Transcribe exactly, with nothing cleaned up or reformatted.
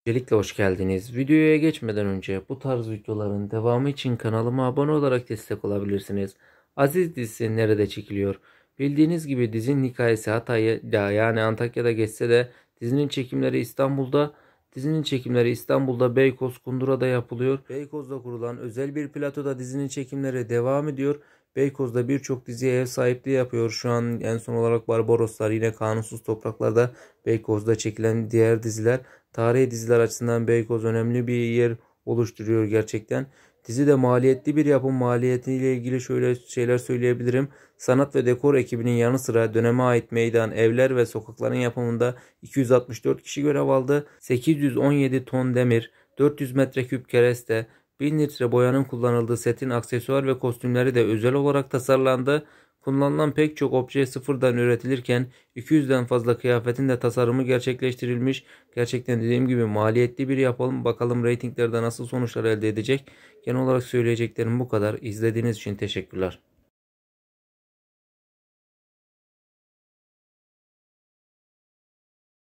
Öncelikle hoş geldiniz. Videoya geçmeden önce bu tarz videoların devamı için kanalıma abone olarak destek olabilirsiniz. Aziz dizisi nerede çekiliyor? Bildiğiniz gibi dizinin hikayesi Hatay'da yani Antakya'da geçse de dizinin çekimleri İstanbul'da. Dizinin çekimleri İstanbul'da Beykoz Kundura'da yapılıyor. Beykoz'da kurulan özel bir platoda dizinin çekimleri devam ediyor. Beykoz'da birçok diziye ev sahipliği yapıyor. Şu an en son olarak Barbaroslar, yine Kanunsuz Topraklar'da Beykoz'da çekilen diğer diziler. Tarihi diziler açısından Beykoz önemli bir yer oluşturuyor gerçekten. Dizi de maliyetli bir yapım. Maliyetiyle ilgili şöyle şeyler söyleyebilirim. Sanat ve dekor ekibinin yanı sıra döneme ait meydan, evler ve sokakların yapımında iki yüz altmış dört kişi görev aldı. sekiz yüz on yedi ton demir, dört yüz metreküp kereste, bin litre boyanın kullanıldığı setin aksesuar ve kostümleri de özel olarak tasarlandı. Kullanılan pek çok obje sıfırdan üretilirken iki yüzden fazla kıyafetin de tasarımı gerçekleştirilmiş. Gerçekten dediğim gibi maliyetli bir yapalım. Bakalım reytinglerde nasıl sonuçlar elde edecek. Genel olarak söyleyeceklerim bu kadar. İzlediğiniz için teşekkürler.